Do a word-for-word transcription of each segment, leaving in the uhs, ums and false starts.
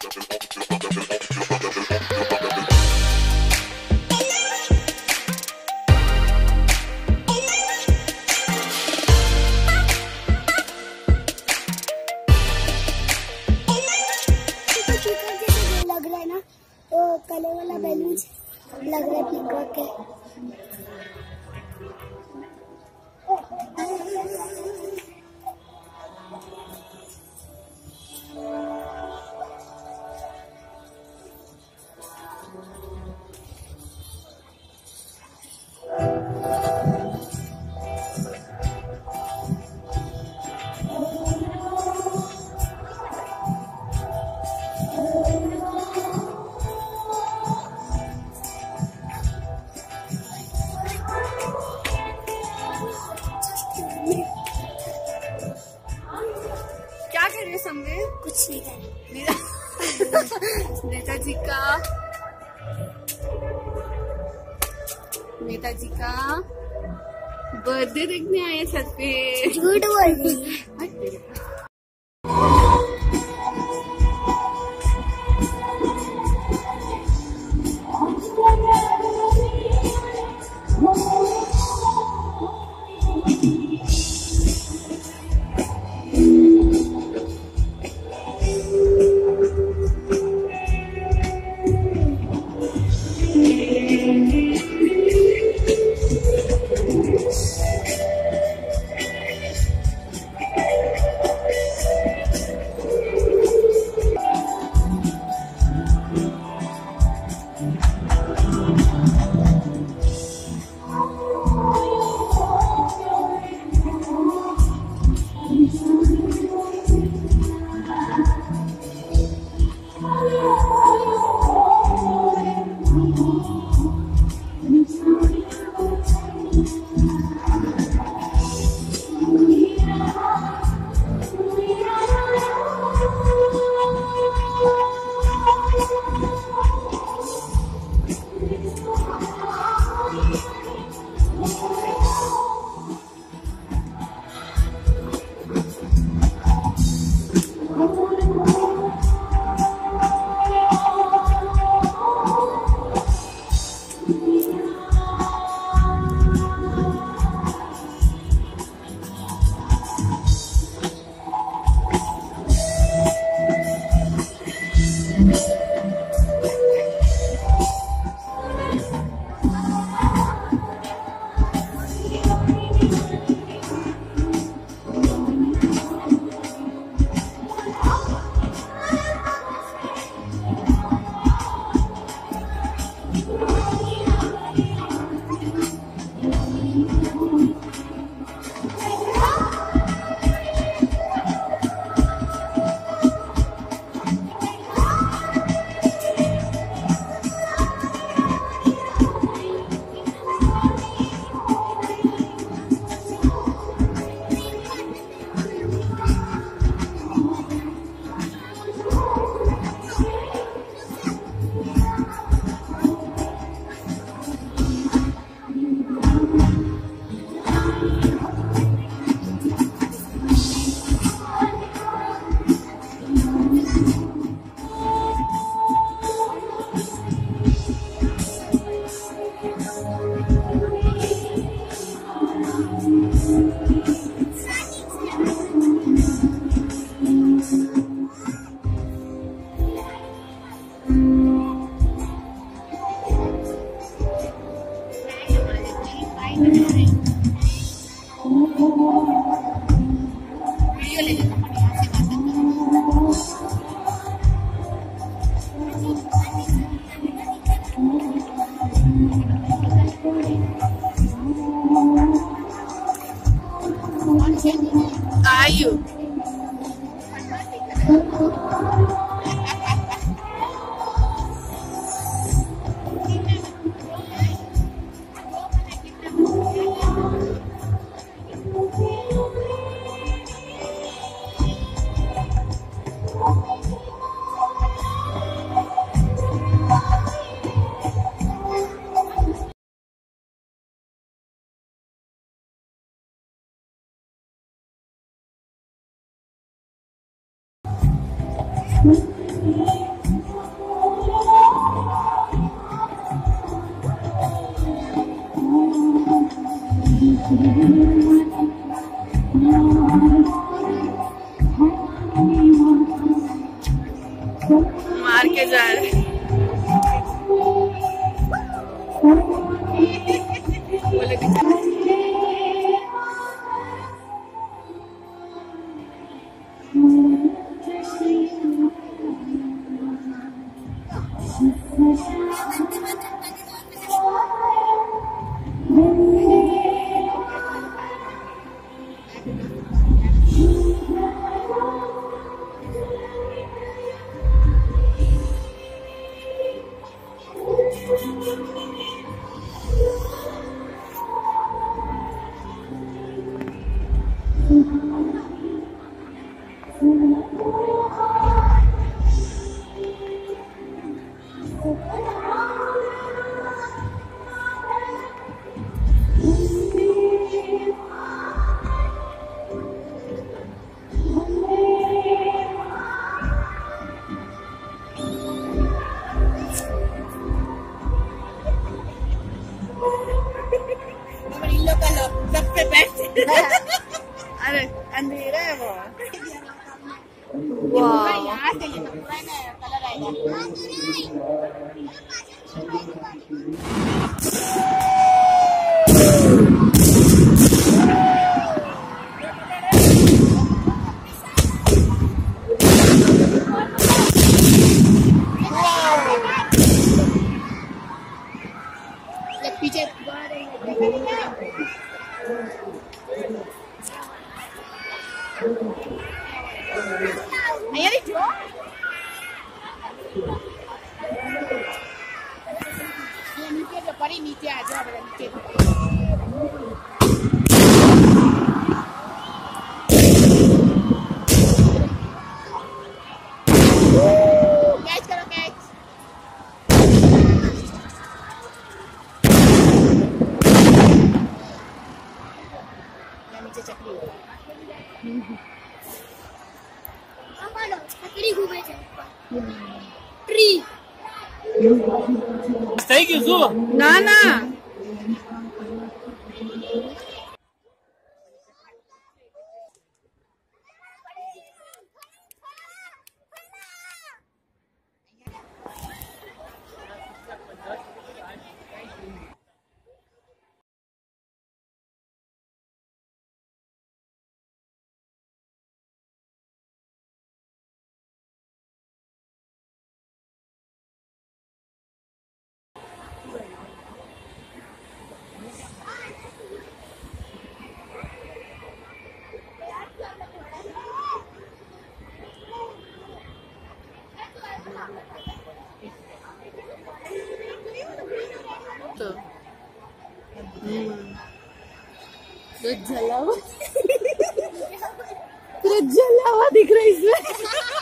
लग रहा है ना, तो कलर वाला बैलून लग रहा है पीकॉक के। क्या कर रहे हो समवे? कुछ नहीं कर नेताजी का नेताजी का बर्थडे देखने आए छत पे। झूठ बोल रही है। Are you? मार के जा रहे अरे अंधेरा है वो। वाह कलर आएगा। पीछे अरे जो ये नीचे जो पड़ी नीचे आ जाओ नीचे कैच करो कैच नीचे चक्री ट्री ना ना तो तो जला हुआ तेरा जला हुआ दिख रहा है इसमें।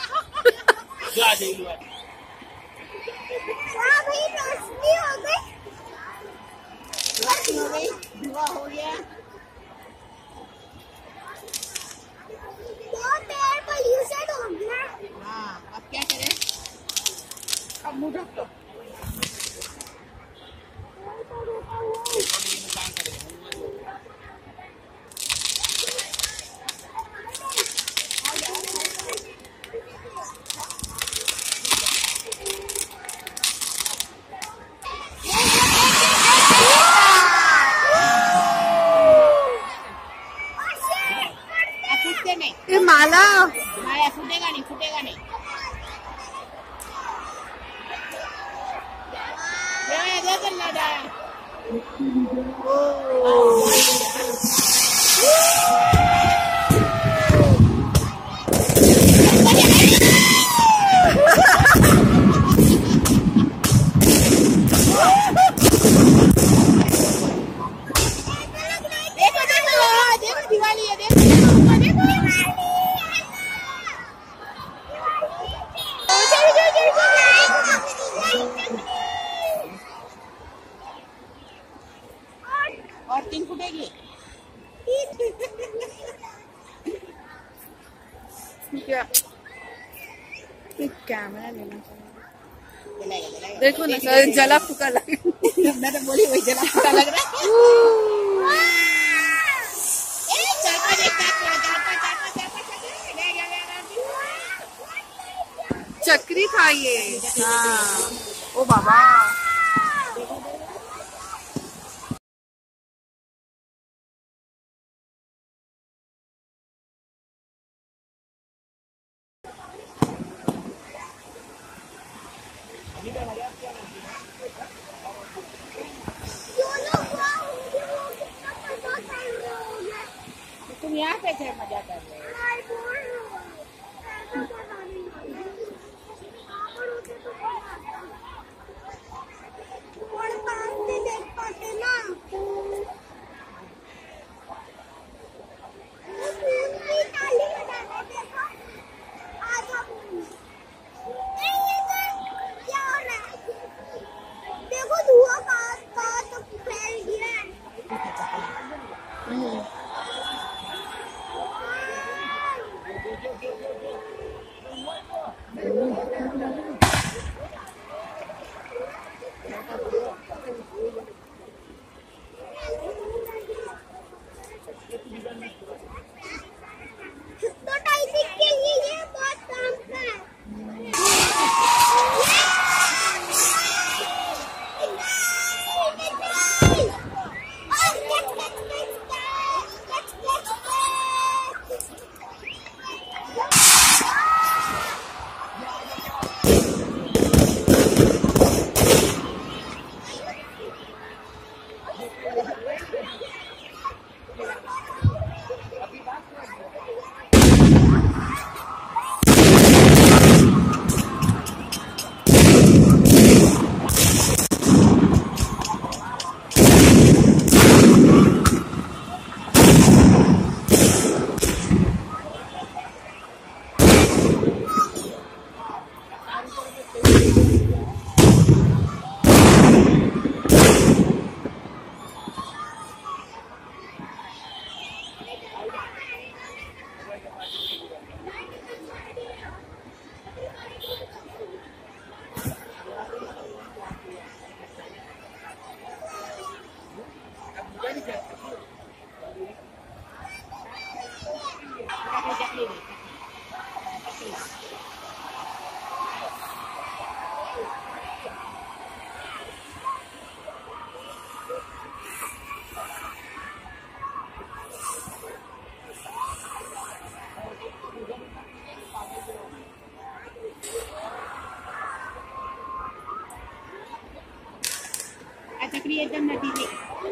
हाँ भाई रोशनी हो गई रोशनी हो गई धुआं हो गया बहुत एयर पोल्यूशन हो गया। हाँ अब क्या करें अब मुंह ढक दो। ये माला माला फूटेगा नहीं फूटेगा नहीं ये दे दे ना डाया देखो देखो देखो दिवाली है देखो और तीन फुटेगी क्या कैमरा लेना चाहिए। देखो ना सर जला फूका लग मैं तो बोली वही जला फूका लग रहा है। चक्री था ये। हाँ। ओ बाबा तुम यहाँ पे थे मजा कर रहे देखो धुआं कहाँ कहाँ तक फैल गया है। तो टाइपिंग के लिए ये बहुत काम का है। चक्री एकदम नदी में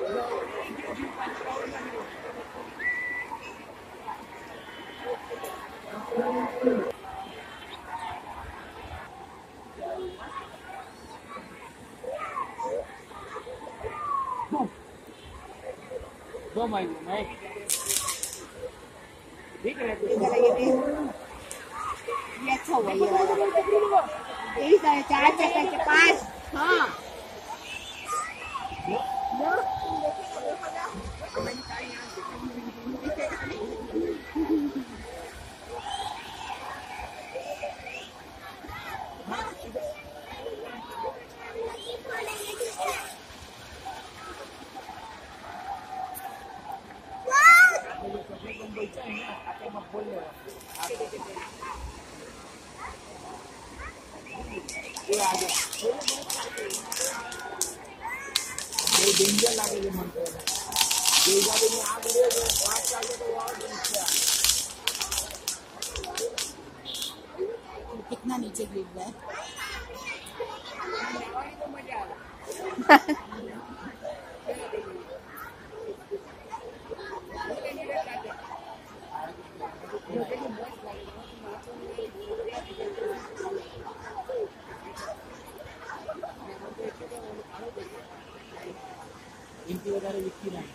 दो महीने में ठीक है ये अच्छा हुआ ये यही साढ़े चार चक्कर के पास। हाँ कितना नीचे गिर रहा है। इनकी वजह से विक्की नहीं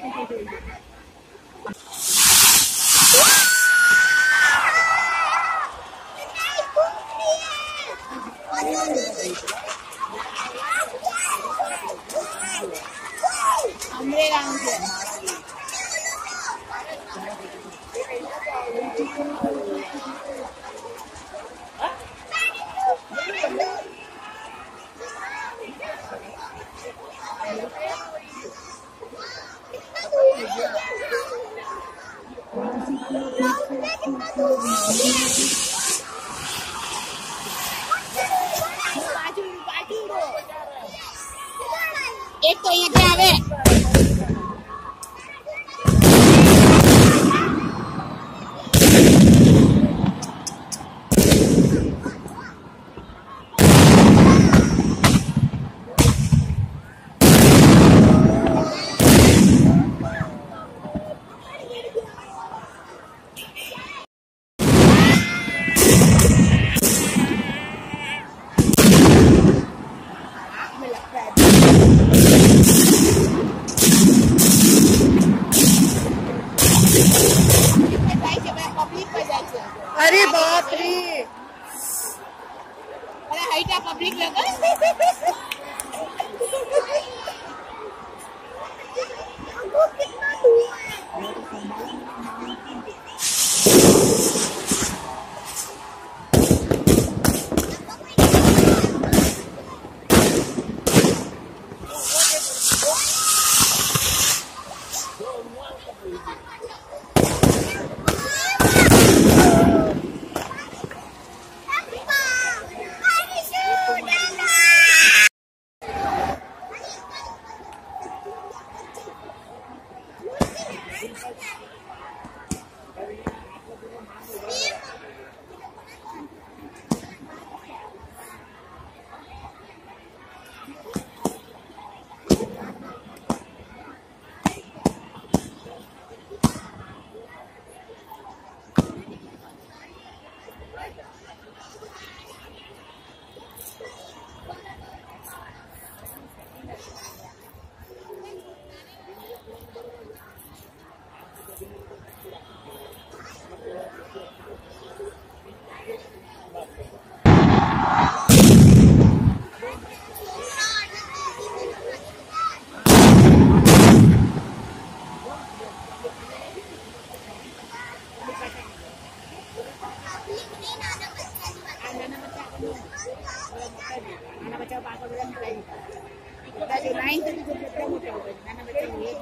हमरे गाँव से एक तो यहाँ के आवे अरे बाप रे अरे हाइटा पब्लिक लगा anak baca apa kalau bilang lain kita di lain tapi juga kita mau coba anak baca ini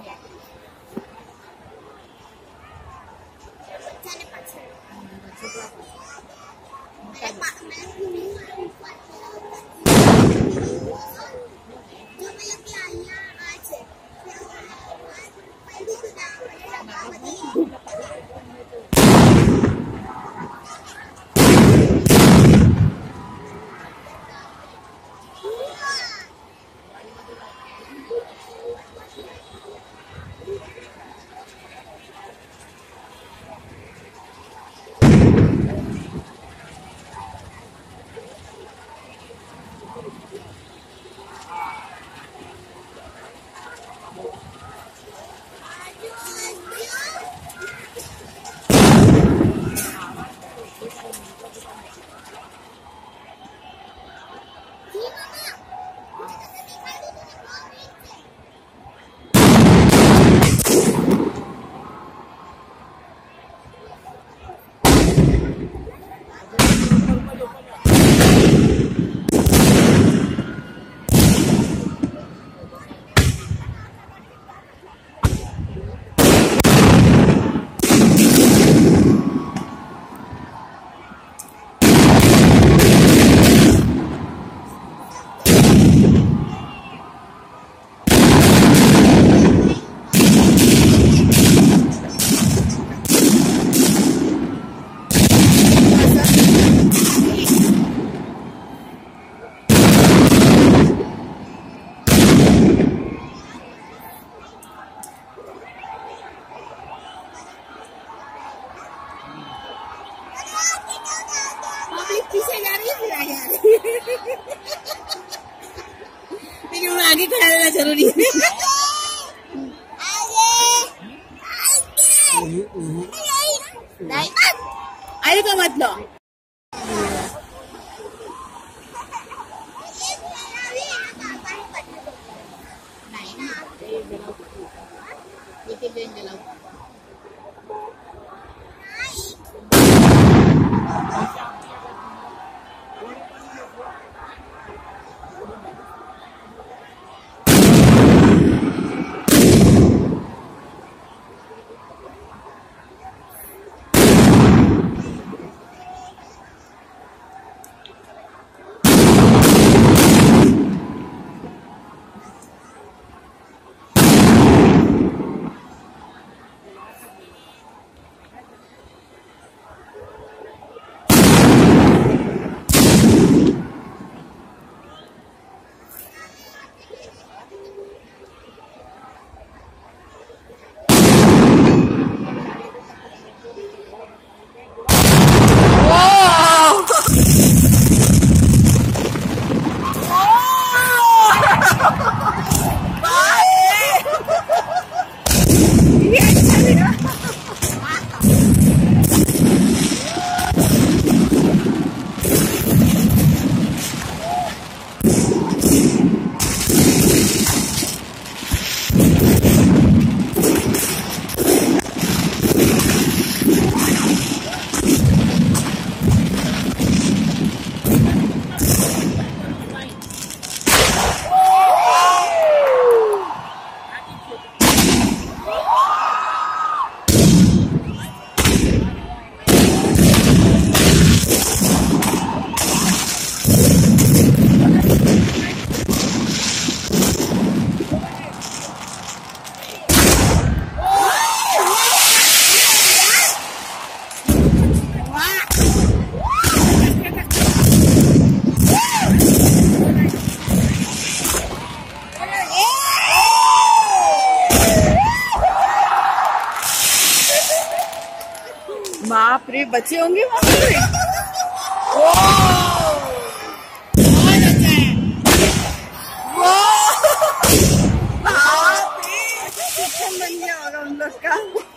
लेकिन आगे खड़ा रहना जरूरी है। आगे का मतलब ये बच्चे होंगे वहाँ पे। बन गया होगा उन लोग का।